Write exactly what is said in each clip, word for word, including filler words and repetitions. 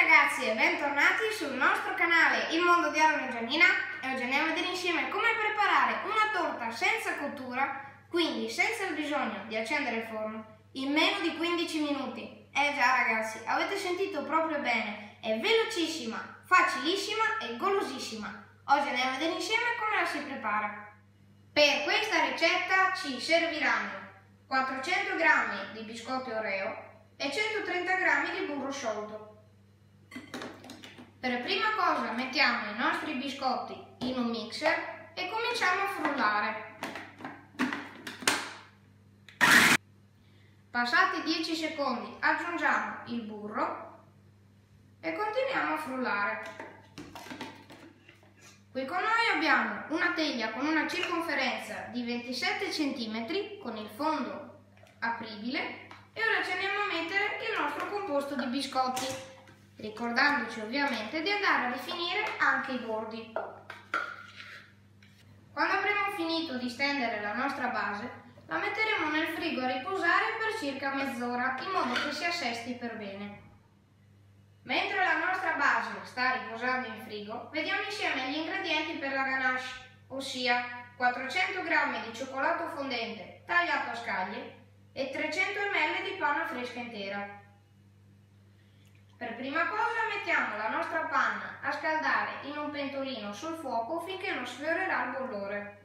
ragazzi e bentornati sul nostro canale Il Mondo di Aaron e Giannina, e oggi andiamo a vedere insieme come preparare una torta senza cottura, quindi senza il bisogno di accendere il forno, in meno di quindici minuti. Eh già ragazzi, avete sentito proprio bene, è velocissima, facilissima e golosissima. Oggi andiamo a vedere insieme come la si prepara. Per questa ricetta ci serviranno quattrocento grammi di biscotti Oreo e centotrenta grammi di burro sciolto. Per prima cosa mettiamo i nostri biscotti in un mixer e cominciamo a frullare. Passati dieci secondi aggiungiamo il burro e continuiamo a frullare. Qui con noi abbiamo una teglia con una circonferenza di ventisette centimetri con il fondo apribile e ora ci andiamo a mettere il nostro composto di biscotti, ricordandoci ovviamente di andare a rifinire anche i bordi. Quando avremo finito di stendere la nostra base, la metteremo nel frigo a riposare per circa mezz'ora in modo che si assesti per bene. Mentre la nostra base sta riposando in frigo, vediamo insieme gli ingredienti per la ganache, ossia quattrocento grammi di cioccolato fondente tagliato a scaglie e trecento millilitri di panna fresca intera. Per prima cosa mettiamo la nostra panna a scaldare in un pentolino sul fuoco finché non sfiorerà il bollore.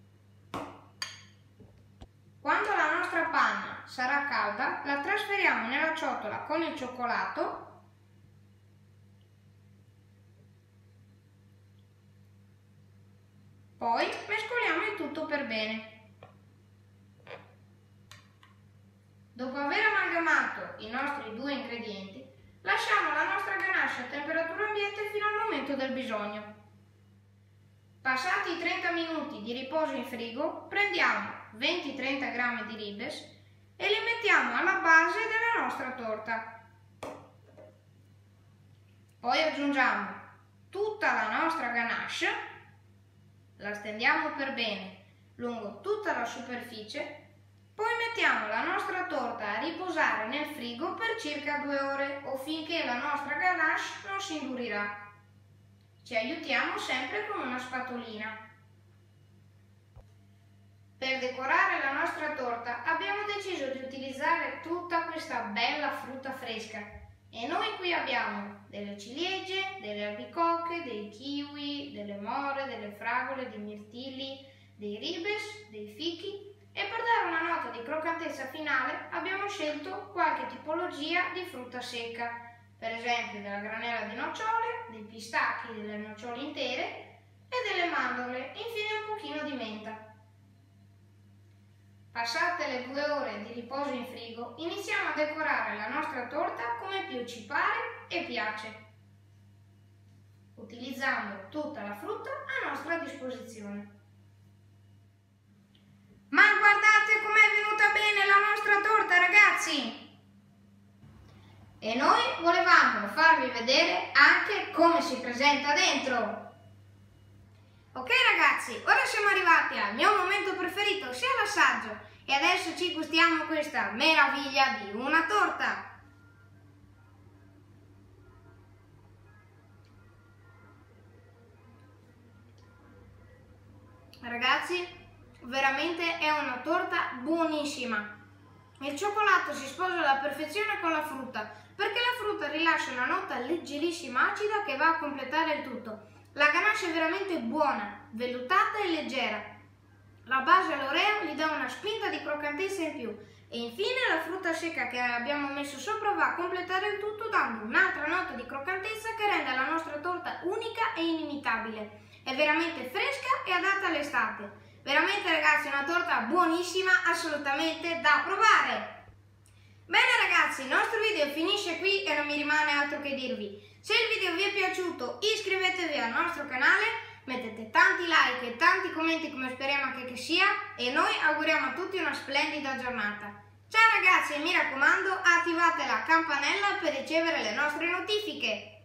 Quando la nostra panna sarà calda, la trasferiamo nella ciotola con il cioccolato Poi mescoliamo il tutto per bene. Dopo aver amalgamato i nostri due ingredienti, lasciamo la nostra ganache a temperatura ambiente fino al momento del bisogno. Passati i trenta minuti di riposo in frigo, prendiamo venti trenta grammi di ribes e li mettiamo alla base della nostra torta. Poi aggiungiamo tutta la nostra ganache, la stendiamo per bene lungo tutta la superficie, poi mettiamo la nostra torta a riposare nel frigo per circa due ore o finché la nostra ganache non si indurirà. Ci aiutiamo sempre con una spatolina. Per decorare la nostra torta abbiamo deciso di utilizzare tutta questa bella frutta fresca e noi qui abbiamo delle ciliegie, delle albicocche, dei kiwi, delle more, delle fragole, dei mirtilli, dei ribes, dei fichi. E per dare una nota di croccantezza finale abbiamo scelto qualche tipologia di frutta secca, per esempio della granella di nocciole, dei pistacchi, delle nocciole intere e delle mandorle, e infine un pochino di menta. Passate le due ore di riposo in frigo, iniziamo a decorare la nostra torta come più ci pare e piace, utilizzando tutta la frutta a nostra disposizione. Ma guardate com'è venuta bene la nostra torta, ragazzi! E noi volevamo farvi vedere anche come si presenta dentro. Ok ragazzi, ora siamo arrivati al mio momento preferito, sia l'assaggio, e adesso ci gustiamo questa meraviglia di una torta. Ragazzi, veramente è una torta buonissima. Il cioccolato si sposa alla perfezione con la frutta, perché la frutta rilascia una nota leggerissima acida che va a completare il tutto. La ganache è veramente buona, vellutata e leggera. La base all'oreo gli dà una spinta di croccantezza in più. E infine la frutta secca che abbiamo messo sopra va a completare il tutto dando un'altra nota di croccantezza che rende la nostra torta unica e inimitabile. È veramente fresca e adatta all'estate. Veramente ragazzi una torta buonissima, assolutamente da provare! Bene ragazzi, il nostro video finisce qui e non mi rimane altro che dirvi. Se il video vi è piaciuto iscrivetevi al nostro canale, mettete tanti like e tanti commenti come speriamo che, che sia e noi auguriamo a tutti una splendida giornata. Ciao ragazzi e mi raccomando attivate la campanella per ricevere le nostre notifiche.